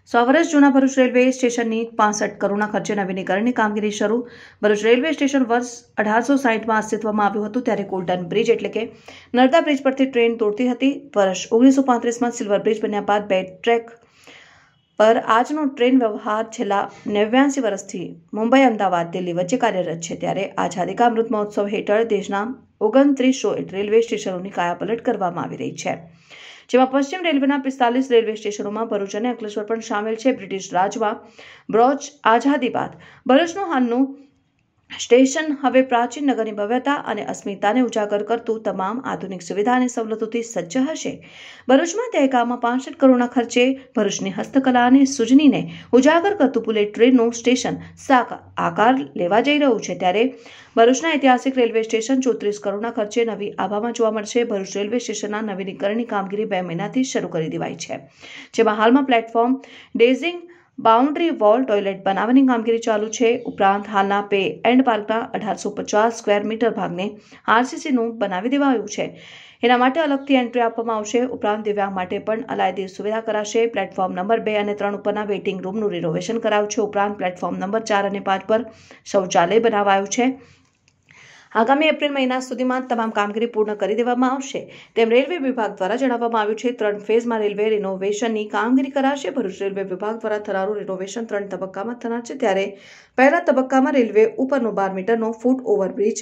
100 વર્ષ જૂના ભરૂચ રેલવે સ્ટેશનની 65 કરોડના ખર્ચે નવીનીકરણની કામગીરી શરૂ। ભરૂચ રેલવે સ્ટેશન વર્ષ 1860માં અસ્તિત્વમાં આવ્યું હતું ત્યારે ગોલ્ડન બ્રિજ એટલે કે નર્મદા બ્રિજ પરથી ટ્રેન દોડતી હતી। વર્ષ 1935માં સિલ્વર બ્રિજ બન્યા બાદ 2 ટ્રેક પર આજનો ટ્રેન વ્યવહાર છેલ્લા 89 વર્ષથી મુંબઈ, અમદાવાદ, દિલ્હી વચ્ચે કાર્યરત છે। ત્યારે આઝાદી કા અમૃત મહોત્સવ હેઠળ દેશના 29 રેલવે સ્ટેશનોની કાયાપલટ કરવામાં આવી રહી છે, જેમાં પશ્ચિમ રેલવેના 45 રેલવે સ્ટેશનોમાં ભરૂચ અને અંકલેશ્વર પણ સામેલ છે। બ્રિટિશ રાજમાં બ્રોચ આઝાદી બાદ ભરૂચનું હાલનું સ્ટેશન હવે પ્રાચીન નગરની ભવ્યતા અને અસ્મિતાને ઉજાગર કરતું તમામ આધુનિક સુવિધા અને સવલતોથી સજ્જ હશે। ભરૂચમાં તહેકામાં 65 કરોડના ખર્ચે ભરૂચની હસ્તકલા અને સૂજનીને ઉજાગર કરતું બુલેટ ટ્રેનનું સ્ટેશન આકાર લેવા જઈ રહ્યું છે। ત્યારે ભરૂચના ઐતિહાસિક રેલવે સ્ટેશન 34 કરોડના ખર્ચે નવી આભામાં જોવા મળશે। ભરૂચ રેલવે સ્ટેશનના નવીનીકરણની કામગીરી 2 મહિનાથી શરૂ કરી દેવાઈ છે, જેમાં હાલમાં પ્લેટફોર્મ ડેઝિંગ, બાઉન્ડ્રી વોલ, ટોયલેટ બનાવવાની કામગીરી ચાલુ છે। ઉપરાંત હાલના પે એન્ડ પાર્કના 1850 સ્ક્વેર મીટર ભાગને આરસીસીનું બનાવી દેવાયું છે, એના માટે અલગથી એન્ટ્રી આપવામાં આવશે। ઉપરાંત દિવ્યાંગ માટે પણ અલાયદી સુવિધા કરાશે। પ્લેટફોર્મ નંબર 2 અને 3 ઉપરના વેઇટિંગ રૂમનું રિનોવેશન કરાયું છે। ઉપરાંત પ્લેટફોર્મ નંબર 4 અને 5 પર શૌચાલય બનાવાયું છે। આગામી એપ્રિલ મહિના સુધીમાં તમામ કામગીરી પૂર્ણ કરી દેવામાં આવશે તેમ રેલવે વિભાગ દ્વારા જણાવવામાં આવ્યું છે। 3 ફેઝમાં રેલવે રિનોવેશનની કામગીરી કરાશે। ભરૂચ રેલવે વિભાગ દ્વારા થનારું રિનોવેશન 3 તબક્કામાં થનાર છે। ત્યારે પહેલા તબક્કામાં રેલવે ઉપરનો 12 મીટરનો ફૂટ ઓવરબ્રિજ,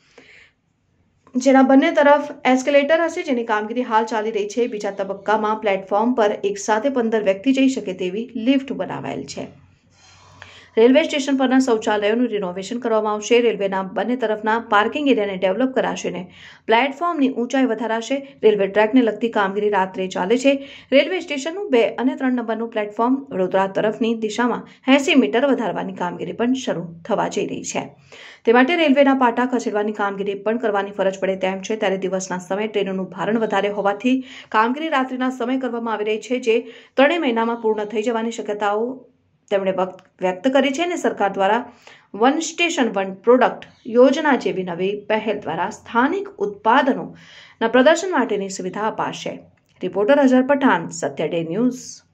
જેના બંને તરફ એસ્કેલેટર હશે, જેની કામગીરી હાલ ચાલી રહી છે। બીજા તબક્કામાં પ્લેટફોર્મ પર એક સાથે 15 વ્યક્તિ જઈ શકે તેવી લિફ્ટ બનાવાયેલ છે। રેલવે સ્ટેશન પરના શૌચાલયોનું રિનોવેશન કરવામાં આવશે। રેલવેના બંને તરફના પાર્કિંગ એરિયાને ડેવલપ કરાશે અને પ્લેટફોર્મની ઊંચાઈ વધારાશે। રેલવે ટ્રેકને લગતી કામગીરી રાત્રે ચાલે છે। રેલવે સ્ટેશનનું 2 અને 3 નંબરનું પ્લેટફોર્મ વડોદરા તરફની દિશામાં 80 મીટર વધારવાની કામગીરી પણ શરૂ થવા જઈ રહી છે। તે માટે રેલવેના પાટા ખસેડવાની કામગીરી પણ કરવાની ફરજ પડે તેમ છે। ત્યારે દિવસના સમયે ટ્રેનોનું ભારણ વધારે હોવાથી કામગીરી રાત્રિના સમયે કરવામાં આવી રહી છે, જે 3 મહિનામાં પૂર્ણ થઈ જવાની શક્યતાઓ તેમણે વ્યક્ત કરી છે અને સરકાર દ્વારા વન સ્ટેશન વન પ્રોડક્ટ યોજના જેવી નવી પહેલ દ્વારા સ્થાનિક ઉત્પાદનોના પ્રદર્શન માટેની સુવિધા અપાશે। Reporter Azhar Pathan, Satya day news.